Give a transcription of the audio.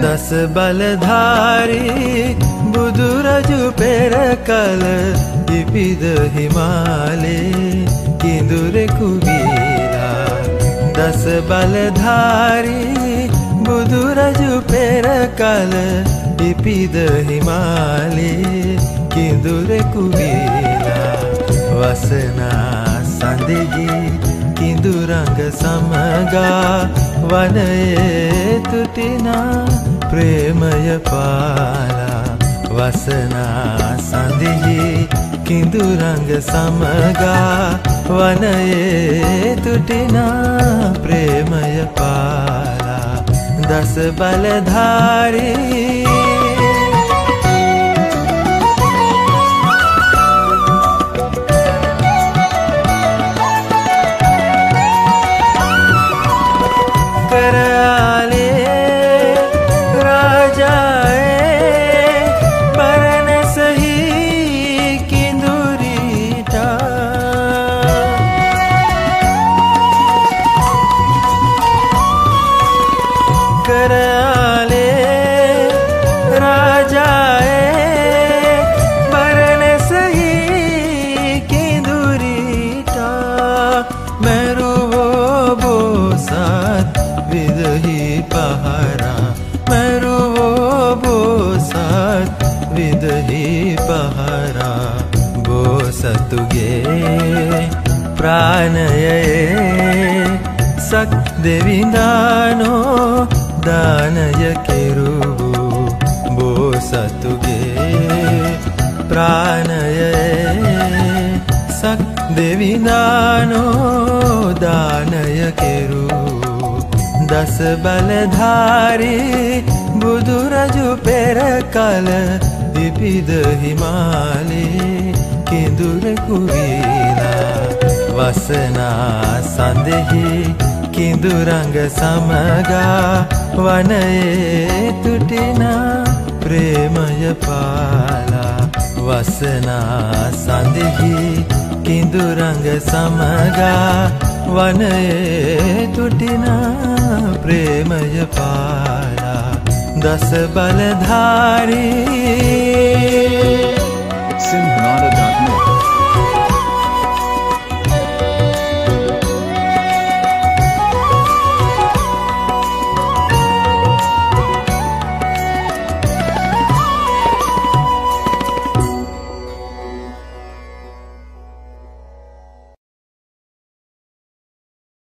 දස බලධාරී බුදුරජු පෙර කල ඉපිද හිමාලේ කිඳුරෙකු වීලා. දස බලධාරී බුදුරජු පෙර කල ඉපිද හිමාලේ කිඳුරෙකු වීලා. වසනා සඳෙහි කිඳුරංග සමගා වනයේ තුටිනා ප්‍රේමය පාලා. වසනා සඳෙහි කිඳුරංග සමගා වනයේ තුටිනා ප්‍රේමය පාලා. දස බලධාරී ප්‍රාණයේ සක් දෙවිඳානෝ දානය කෙරුවු බෝසතුගේ. ප්‍රාණයේ සක් දෙවිඳානෝ දානය කෙරුවු. දස බලධාරී බුදුරජු පෙර කල ඉපිද හිමාලේ කිඳුරෙකු වීලා. වසනා සඳෙහි කිඳුරංග සමගා වනයේ තුටිනා ප්‍රේමය පාලා. වසනා සඳෙහි කිඳුරංග සමගා වනයේ තුටිනා ප්‍රේමය පාලා. දස බලධාරී